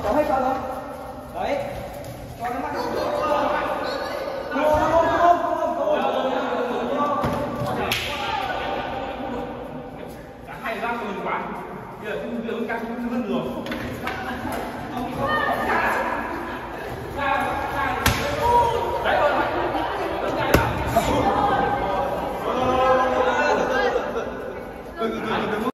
cháu hết sợ không? Đấy. Cho nó mắt.